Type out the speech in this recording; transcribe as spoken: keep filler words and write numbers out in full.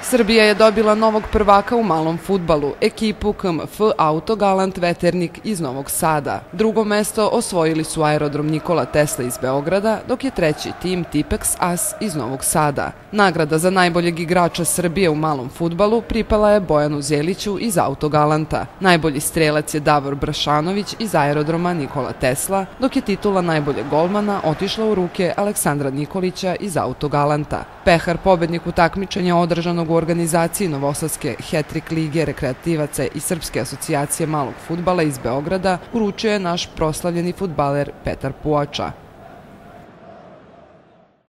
Srbija je dobila novog prvaka u malom fudbalu, ekipu K M F Autogalant Veternik iz Novog Sada. Drugo mesto osvojili su Aerodrom Nikola Tesla iz Beograda, dok je treći tim Tipex As iz Novog Sada. Nagrada za najboljeg igrača Srbije u malom fudbalu pripala je Bojanu Zeliću iz Autogalanta. Najbolji strelac je Davor Brašanović iz Aerodroma Nikola Tesla, dok je titula najboljeg golmana otišla u ruke Aleksandra Nikolića iz Autogalanta. Pehar, pobednik u takmičenja održanog u organizaciji Novosadske Hetrik lige rekreativaca i Srpske asocijacije malog fudbala iz Beograda, uručio je naš proslavljeni fudbaler Petar Puača.